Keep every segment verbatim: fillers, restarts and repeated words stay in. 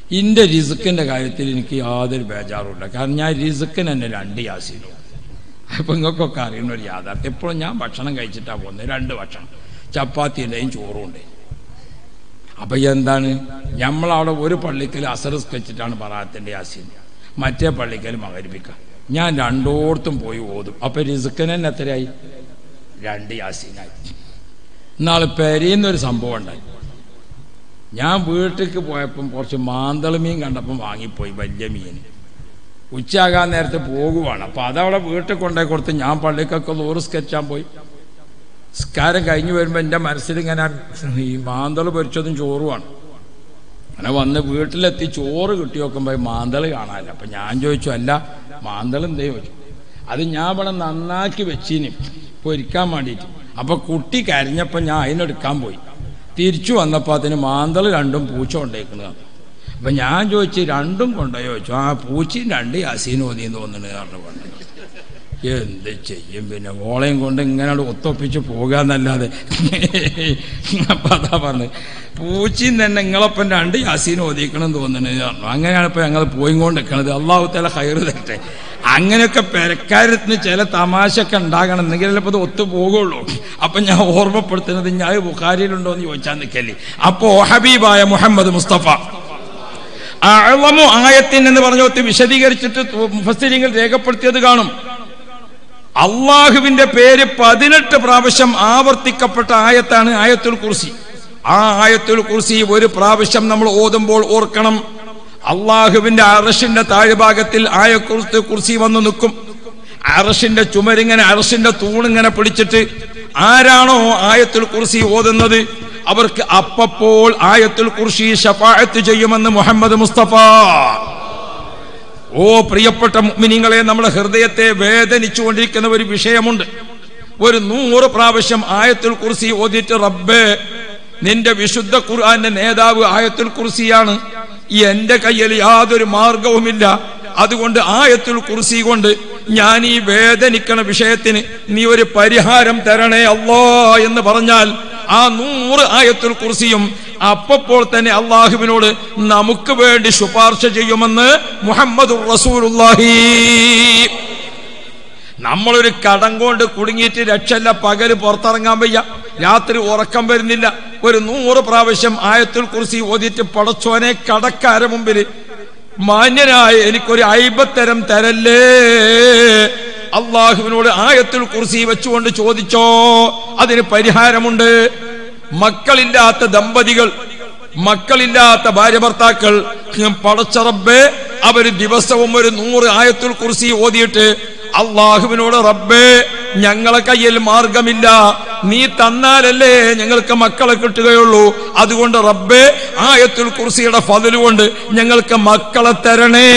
എൻ്റെ റിസ്ക്കിൻ്റെ കാര്യത്തിൽ എനിക്ക് യാതൊരു ബേജാറുമില്ല. കാരണം ഞാൻ റിസ്ക്കിന് തന്നെ രണ്ട് യാസീനും. അപ്പം നിങ്ങൾക്കൊക്കെ അറിയുന്ന ഒരു യാഥാർത്ഥ്യം. എപ്പോഴും ഞാൻ ഭക്ഷണം കഴിച്ചിട്ടാണ് പോകുന്നത്. രണ്ട് ഭക്ഷണം, ചപ്പാത്തിൻ്റെയും ചോറും ഉണ്ട്. അപ്പം എന്താണ്, നമ്മളവിടെ ഒരു പള്ളിക്കൽ അസറസ് വെച്ചിട്ടാണ് ബറാത്തിൻ്റെ യാസീൻ, മറ്റേ പള്ളിക്കൽ മഗ്‌രിബിക്ക. ഞാൻ രണ്ടോടത്തും പോയി ഓതും. അപ്പം റിസ്ക്കിന് തന്നെ എത്രയായി? രണ്ട് യാസീനായി. ഇന്നാൾ പെരയുന്നൊരു സംഭവം ഉണ്ടായി. ഞാൻ വീട്ടിലേക്ക് പോയപ്പം കുറച്ച് മാന്തൾ മീൻ കണ്ടപ്പം വാങ്ങിപ്പോയി, വലിയ മീൻ. ഉച്ചയാകാൻ നേരത്തെ പോകുവാണ്. അപ്പം അതവിടെ വീട്ടിൽ കൊണ്ടുപോയി കൊടുത്ത് ഞാൻ പള്ളിക്കൊക്കെ നൂറ് സ്കെച്ചാൻ പോയി. സ്കാരം കഴിഞ്ഞ് വരുമ്പോൾ എൻ്റെ മനസ്സിലിങ്ങനെ ഈ മാന്തൾ പൊരിച്ചതും ചോറുമാണ്. അങ്ങനെ വന്ന് വീട്ടിലെത്തി ചോറ് കിട്ടി നോക്കുമ്പോൾ മാന്തൾ കാണാനില്ല. അപ്പം ഞാൻ ചോദിച്ചു, അല്ല മാന്തൾ എന്തേ ചോദിച്ചു. അത് ഞാൻ ഇവിടെ നന്നാക്കി വെച്ചിന് പൊരിക്കാൻ വേണ്ടിയിട്ട്. അപ്പം കുട്ടി കരഞ്ഞപ്പോൾ ഞാൻ അതിനെടുക്കാൻ പോയി. തിരിച്ചു വന്നപ്പോൾ അതിന് മാന്തൾ രണ്ടും പൂച്ച കൊണ്ടേക്കുന്നതാണ്. അപ്പം ഞാൻ ചോദിച്ചു, രണ്ടും കൊണ്ടുപോയി ചോദിച്ചു. ആ പൂച്ചയും രണ്ട് യാസീൻ ഓതിയെന്ന് തോന്നുന്നു കാരണം പറഞ്ഞു. എന്ത് ചെയ്യും പിന്നെ, ഓളയും കൊണ്ട് ഇങ്ങനെ ഒത്തൊപ്പിച്ച് പോകാന്നല്ലാതെ. അപ്പം അതാ പറഞ്ഞത്, പൂച്ചയും തന്നെ നിങ്ങളൊപ്പം രണ്ട് യാസീൻ ഓതിക്കണം തോന്നുന്നത് പറഞ്ഞു. അങ്ങനെയാണ് ഇപ്പം ഞങ്ങൾ പോയിക്കൊണ്ട് നിൽക്കണത്. അള്ളാഹു തആല ഖൈറ് തരട്ടെ. അങ്ങനെയൊക്കെ പെരക്കാരത്തിന് ചില തമാശയൊക്കെ ഉണ്ടാകണം, എന്നെങ്കിലും ഇപ്പോൾ ഇത് ഒത്തു പോകുള്ളൂ. അപ്പം ഞാൻ ഓർമ്മപ്പെടുത്തുന്നത്, ഞാൻ ബുഖാരിയിലുണ്ടോ എന്ന് ചോദിച്ചാൽ നിൽക്കല്ലേ. അപ്പോൾ ഹബീബായ മുഹമ്മദ് മുസ്തഫ അഅ്ളമു ആയത്തിൻ എന്ന് പറഞ്ഞോത്ത് വിശദീകരിച്ചിട്ട് മുഫസ്സിരീങ്ങൾ രേഖപ്പെടുത്തിയത് കാണും. അള്ളാഹുവിന്റെ പേര് പതിനെട്ട് പ്രാവശ്യം ആവർത്തിക്കപ്പെട്ട ആയത്താണ് ആയത്തുൽ കുർസി. ആ ആയത്തുൽ കുർസി ഒരു പ്രാവശ്യം നമ്മൾ ഓതുമ്പോൾ ഓർക്കണം, അള്ളാഹുവിന്റെ അർശിന്റെ താഴ്ഭാഗത്തിൽ ആയത്തുൽ കുർസി വന്നു നിൽക്കും. അർശിന്റെ ചുമരിങ്ങനെ, അർശിന്റെ തൂണിങ്ങനെ പിടിച്ചിട്ട് ആരാണോ ആയത്തുൽ കുർസി ഓതുന്നത് അവർക്ക് അപ്പപ്പോൾ ആയത്തുൽ കുർസി ശഫാഅത്ത് ചെയ്യുമെന്ന് മുഹമ്മദ് മുസ്തഫ. ഓ പ്രിയപ്പെട്ട മുഅ്മിനീങ്ങളെ, നമ്മുടെ ഹൃദയത്തെ വേദനിച്ചുകൊണ്ടിരിക്കുന്ന ഒരു വിഷയമുണ്ട്. ഒരു നൂറ് പ്രാവശ്യം ആയത്തുൽ കുർസി ഓതിയിട്ട്, റബ്ബേ നിന്റെ വിശുദ്ധ ഖുർആന്റെ നേതാവ് ആയത്തുൽ കുർസിയാണ്, എന്റെ കയ്യിൽ യാതൊരു മാർഗവുമില്ല, അതുകൊണ്ട് ആയത്തുൽ കുർസി കൊണ്ട് ഞാൻ ഈ വേദനിക്കണ വിഷയത്തിന് നീ ഒരു പരിഹാരം തരണേ അല്ലാ എന്ന് പറഞ്ഞാൽ ആ നൂറ് ആയത്തുൽ കുർസിയും അപ്പോൾ തന്നെ അള്ളാഹുവിനോട് നമുക്ക് വേണ്ടി ശുപാർശ ചെയ്യുമെന്ന് മുഹമ്മദുർ റസൂലുള്ളാഹി. നമ്മളൊരു കടം കൊണ്ട് കുടുങ്ങിയിട്ട് രക്ഷല്ല, പകല് പുറത്തിറങ്ങാൻ വയ്യ, രാത്രി ഉറക്കം വരുന്നില്ല. ഒരു നൂറ് പ്രാവശ്യം ആയത്തുൽ കുർസി ഓതിയിട്ട്, പടച്ചോനെ കടക്കാര മുമ്പിൽ മാന്യനായ എനിക്കൊരു അയ്ബത്തരം തരല്ലേ, അള്ളാഹുവിനോട് ആയത്തുൽ കുർസി വെച്ചുകൊണ്ട് ചോദിച്ചോ, അതിന് പരിഹാരമുണ്ട്. മക്കളില്ലാത്ത ദമ്പതികൾ, മക്കളില്ലാത്ത ഭാര്യ ഭർത്താക്കൾ, പടച്ച റബ്ബേ അവര് ദിവസവും ഒരു നൂറ് ആയത്തുൽ കുർസി ഓതിയിട്ട് അള്ളാഹുവിനോട്, റബ്ബേ ഞങ്ങളെ കയ്യിൽ മാർഗമില്ല, നീ തന്നാലല്ലേ ഞങ്ങൾക്ക് മക്കളെ കിട്ടുകയുള്ളൂ, അതുകൊണ്ട് റബ്ബേ ആയത്തുൽ കുർസിയുടെ ഫضل കൊണ്ട് ഞങ്ങൾക്ക് മക്കളെ തരണേ.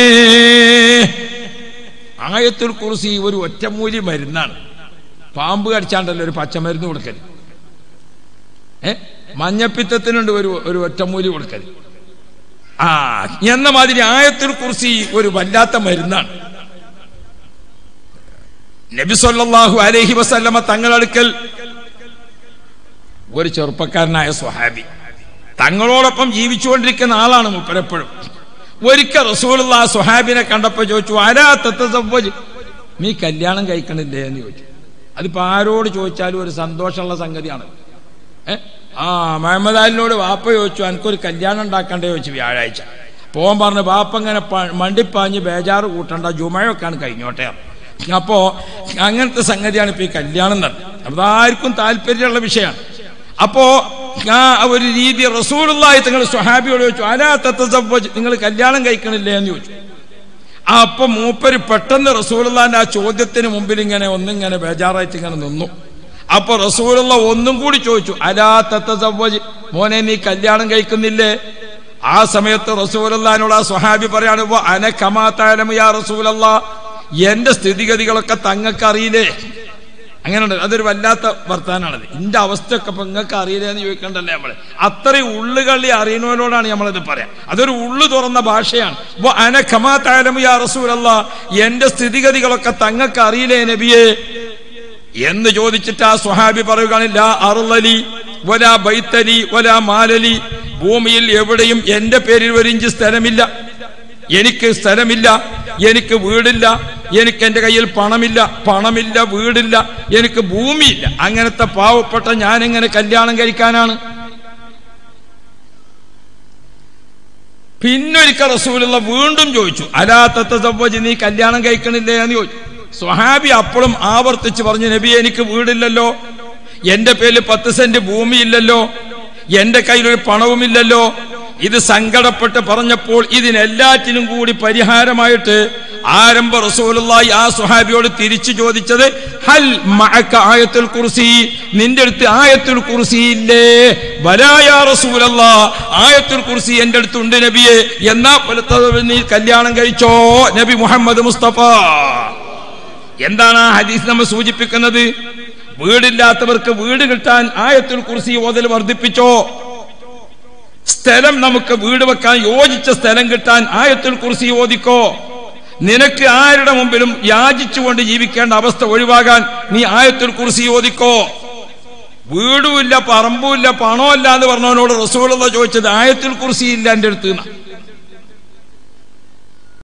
ആയത്തുൽ കുർസി ഒരു ഒറ്റമൂലി മരുന്നാണ്. പാമ്പ് കടിച്ചാണ്ടല്ലോ ഒരു പച്ചമരുന്ന് കൊടുക്കൽ, ഏ മഞ്ഞപ്പിത്തത്തിനുണ്ട് ഒരു ഒരു ഒറ്റമൂലി കൊടുക്കൽ. ആ എന്ന മാതിരി ആയത്തുൽ കുർസി ഒരു വല്ലാത്ത മരുന്നാണ്. നബി സല്ലല്ലാഹു അലൈഹി വസല്ലമ തങ്ങളടുക്കൽ ഒരു ചെറുപ്പക്കാരനായ സ്വഹാബി, തങ്ങളോടൊപ്പം ജീവിച്ചുകൊണ്ടിരിക്കുന്ന ആളാണ് മുപ്പരെപ്പോഴും. ഒരിക്കൽ റസൂലുള്ളാഹി സ്വഹാബിനെ കണ്ടപ്പോൾ ചോദിച്ചു, അലാ തതസവ്വജ്, നീ കല്യാണം കഴിക്കണില്ലേ എന്ന് ചോദിച്ചു. അതിപ്പോ ആരോട് ചോദിച്ചാലും ഒരു സന്തോഷമുള്ള സംഗതിയാണ്. ഏഹ് ആ മുഹമ്മദ് അലിനോട് വാപ്പ ചോദിച്ചു, എനിക്കൊരു കല്യാണം ഉണ്ടാക്കണ്ടേ ചോദിച്ചു വ്യാഴാഴ്ച. പോകാൻ പറഞ്ഞു, വാപ്പ ഇങ്ങനെ മണ്ടിപ്പാഞ്ഞ് ബേജാറ് കൂട്ടണ്ട, ജുമയൊക്കെയാണ് കഴിഞ്ഞോട്ടെ. അപ്പോ അങ്ങനത്തെ സംഗതിയാണ് ഇപ്പൊ ഈ കല്യാണം തന്നെ. അപ്പൊ ആർക്കും താല്പര്യമുള്ള വിഷയമാണ്. അപ്പോ ആ ഒരു രീതി റസൂലുള്ളാഹി തങ്ങൾ സ്വഹാബിയോട് ചോദിച്ചു, അലാ തതസവ്വജ്, നിങ്ങൾ കല്യാണം കഴിക്കണില്ലേ എന്ന് ചോദിച്ചു. അപ്പൊ മൂപ്പര് പെട്ടെന്ന് റസൂലുള്ളാഹിന്റെ ആ ചോദ്യത്തിന് മുമ്പിൽ ഇങ്ങനെ ഒന്നിങ്ങനെ ബേജാറായിട്ട് ഇങ്ങനെ നിന്നു. അപ്പൊ റസൂലുള്ളാഹി ഒന്നും കൂടി ചോദിച്ചു, അലാ തതസവ്വജ്, മോനെ നീ കല്യാണം കഴിക്കുന്നില്ലേ? ആ സമയത്ത് റസൂലുള്ളാഹിനോട് ആ സ്വഹാബി പറയാണ്, വ അന കമാ തഅലമു യാ റസൂലല്ലാഹ്, എന്റെ സ്ഥിതിഗതികളൊക്കെ തങ്ങൾക്ക് അറിയില്ലേ? അങ്ങനെയുണ്ട്. അതൊരു വല്ലാത്ത വർത്താനാണത്. എന്റെ അവസ്ഥയൊക്കെ ഇപ്പൊ നിങ്ങൾക്ക് അറിയില്ലേ എന്ന് ചോദിക്കണ്ടല്ലേ നമ്മള്. അത്രയും ഉള്ളുകളി അറിയുന്നവരോടാണ് നമ്മളിത് പറയാം. അതൊരു ഉള്ളു തുറന്ന ഭാഷയാണ്. അന ഖമാ തഅലമു യാ റസൂലല്ലാഹ്, എന്റെ സ്ഥിതിഗതികളൊക്കെ തങ്ങൾക്ക് അറിയില്ലേ നബിയെ എന്ന് ചോദിച്ചിട്ട് ആ സ്വഹാബി പറയുകയാണ്, ലാ അർളലി വലാ ബൈത്തലി വലാ മാലലി, ഭൂമിയിൽ എവിടെയും എൻ്റെ പേരിൽ ഒരു ഇഞ്ച് സ്ഥലമില്ല, എനിക്ക് സ്ഥലമില്ല, എനിക്ക് വീടില്ല, എനിക്ക് എൻ്റെ കയ്യിൽ പണമില്ല, പണമില്ല, വീടില്ല, എനിക്ക് ഭൂമിയില്ല. അങ്ങനത്തെ പാവപ്പെട്ട ഞാനെങ്ങനെ കല്യാണം കഴിക്കാനാണ്? പിന്നൊരിക്കൽ റസൂലുള്ള വീണ്ടും ചോദിച്ചു, അലാ തതസവ്വജ്, നീ കല്യാണം കഴിക്കണില്ലേ എന്ന് ചോദിച്ചു. സ്വഹാബി അപ്പോഴും ആവർത്തിച്ച് പറഞ്ഞു, നബി എനിക്ക് വീടില്ലല്ലോ, എൻ്റെ പേരിൽ പത്ത് സെന്റ് ഭൂമിയില്ലല്ലോ, എൻ്റെ കയ്യിലൊരു പണവുമില്ലല്ലോ. ഇത് സങ്കടപ്പെട്ട് പറഞ്ഞപ്പോൾ ഇതിനെല്ലാറ്റിനും കൂടി പരിഹാരമായിട്ട് ആരംഭ റസൂലുള്ളാഹി ആ സ്വഹാബിയോട് തിരിച്ചു ചോദിച്ചത്, ഹൽ മഅക ആയത്തുൽ കുർസി, നിന്റെ അടുത്ത് ആയത്തുൽ കുർസി ഇല്ലേ? ബലാ യാ റസൂലല്ലാഹ്, ആയത്തുൽ കുർസി എൻ്റെ അടുത്തുണ്ട് നബിയെ. എന്നാ നീ കല്യാണം കഴിച്ചോ നബി മുഹമ്മദ് മുസ്തഫ. എന്താണ് ആ ഹദീസ് നമ്മെ സൂചിപ്പിക്കുന്നത്? വീടില്ലാത്തവർക്ക് വീട് കിട്ടാൻ ആയത്തുൽ കുർസി ഓതൽ വർദ്ധിപ്പിച്ചോ. സ്ഥലം നമുക്ക് വീട് വെക്കാൻ യോജിച്ച സ്ഥലം കിട്ടാൻ ആയത്തുൽ കുർസി ഓദിക്കോ. നിനക്ക് ആരുടെ മുമ്പിലും യാചിച്ചുകൊണ്ട് ജീവിക്കേണ്ട അവസ്ഥ ഒഴിവാകാൻ നീ ആയത്തുൽ കുർസി ഓദിക്കോ. വീടുമില്ല, പറമ്പുമില്ല, പണമില്ല എന്ന് പറഞ്ഞവനോട് റസൂലുള്ളാഹി ചോദിച്ചത് ആയത്തുൽ കുർസി ഇല്ല എൻ്റെ അടുത്ത്.